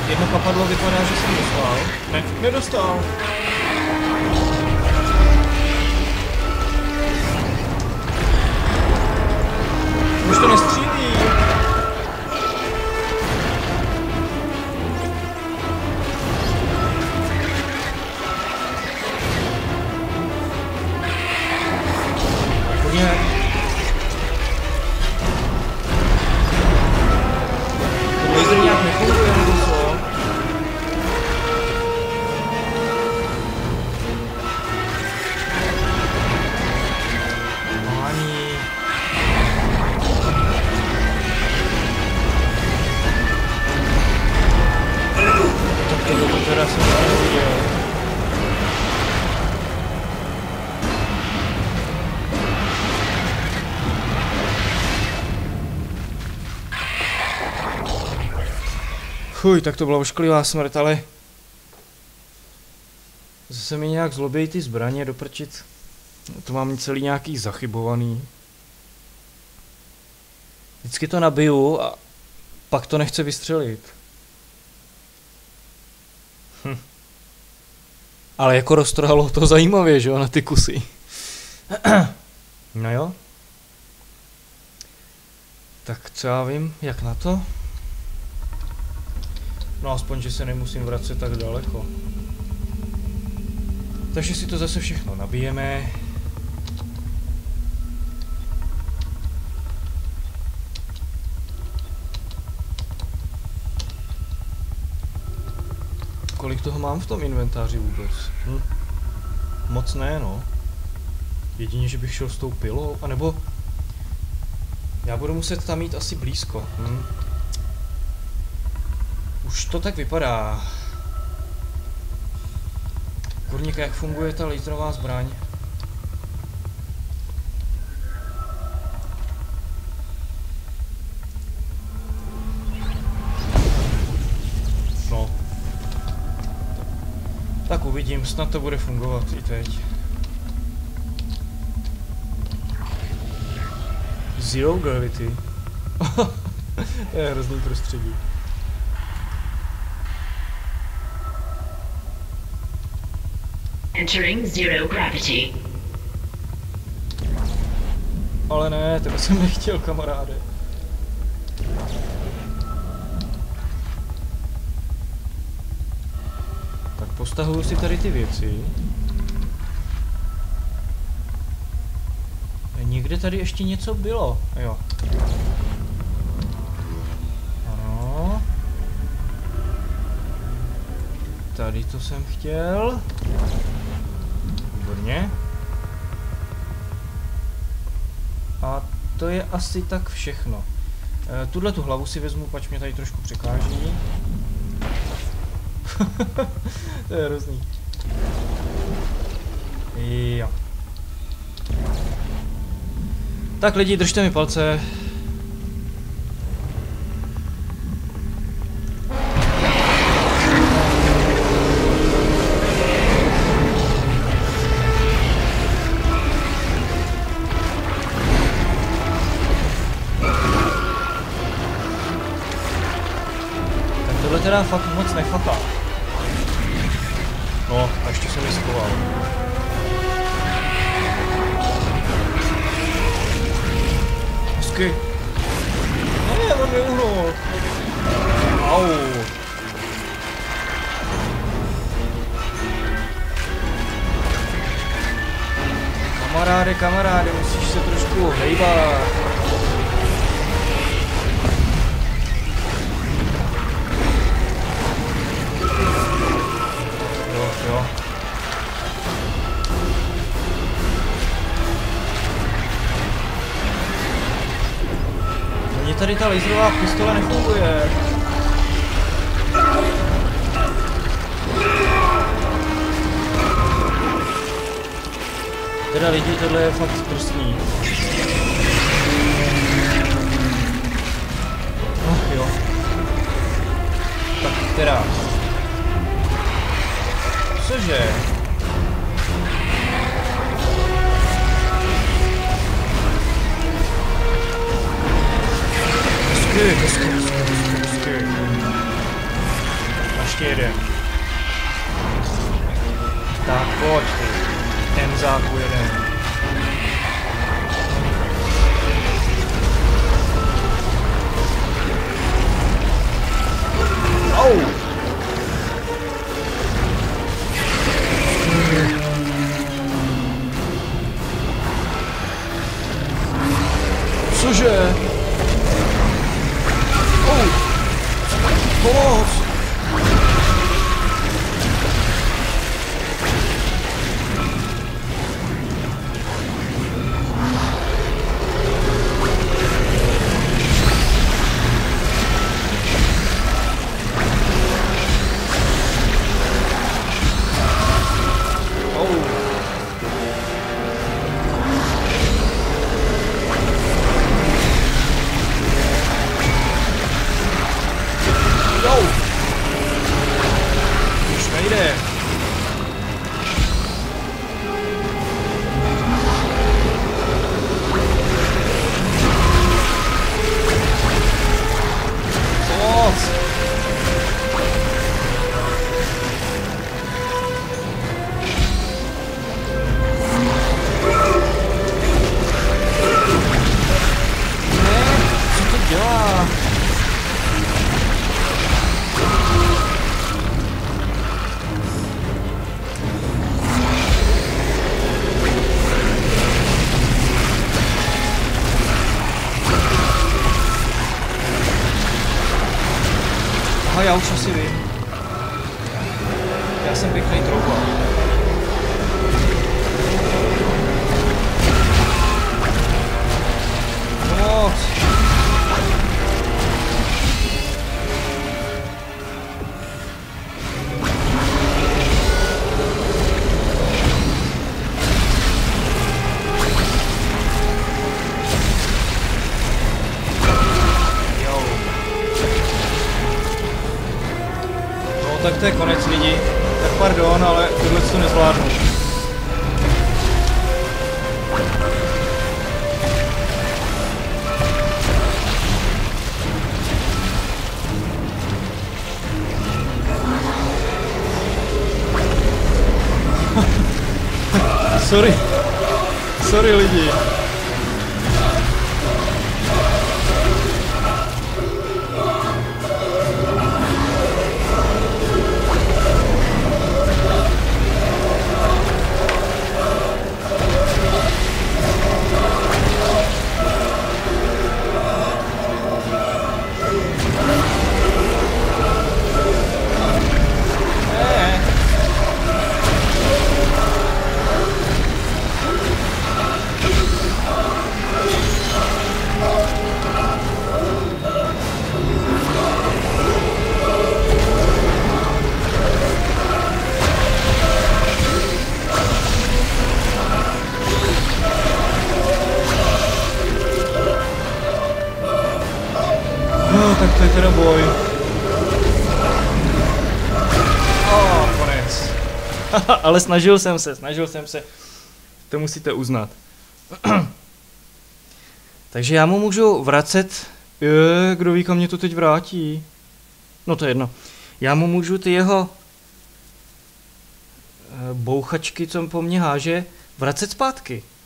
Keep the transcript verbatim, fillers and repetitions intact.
jedno kapadlo vypadá, že jsem dostal. Ne, nedostal. Už to nestřílí. Hodně. Ten laser nějak nefunguje, nebo co? Ani. Tak to bylo teda jsem neviděl. Fuj, tak to byla ošklivá smrt, ale zase mi nějak zlobějí ty zbraně doprčit. To mám celý nějaký zachybovaný. Vždycky to nabiju a pak to nechce vystřelit. Hm. Ale jako roztrhalo to zajímavě, že jo, na ty kusy. No jo. Tak co já vím, jak na to? No aspoň, že se nemusím vracet tak daleko. Takže si to zase všechno nabijeme. Kolik toho mám v tom inventáři vůbec? Hm. Moc ne, no. Jedině, že bych šel s tou pilou, anebo... Já budu muset tam jít asi blízko. Hm. Už to tak vypadá. Kurník, jak funguje ta laserová zbraň? No. Tak uvidím, snad to bude fungovat i teď. Zero gravity. To je hrozný prostředí. Entering zero gravity. Ale ne, tebe jsem nechtěl, kamaráde. Tak postahuju si tady ty věci. Někde tady ještě něco bylo, jo. Ano. Tady to jsem chtěl. Výborně. A to je asi tak všechno. E, tuhle tu hlavu si vezmu, pač mě tady trošku překáží. To je hrozný. Jo. Tak lidi, držte mi palce. Teda fakt moc nefaká. No, a ještě jsem ji schoval. Hezky. Ne, on mě uhnul. Au. Kamaráde, kamaráde, musíš se trošku hejbat. Jo. Mně tady ta laserová pistole nefunguje. Teda lidi, tohle je fakt drsný. Oh, jo. Tak teda. Cože? Hezky, hezky, hezky, hezky, hezky. ještě jeden. Tak pojď ty. Emzáku jeden. Au! Cože? Oh. Pomoc! Aha, já už asi vím. Já jsem pěkný trouba. Pomoc! Tak to je konec lidi. Tak pardon, ale tohle to nezvládnu. Sorry. Sorry lidi. No, tak to je teda boj. Oh, konec. Ale snažil jsem se, snažil jsem se. To musíte uznat. Takže já mu můžu vracet... Je, kdo ví, kam mě to teď vrátí. No to je jedno. Já mu můžu ty jeho... bouchačky, co po mně háže, vracet zpátky.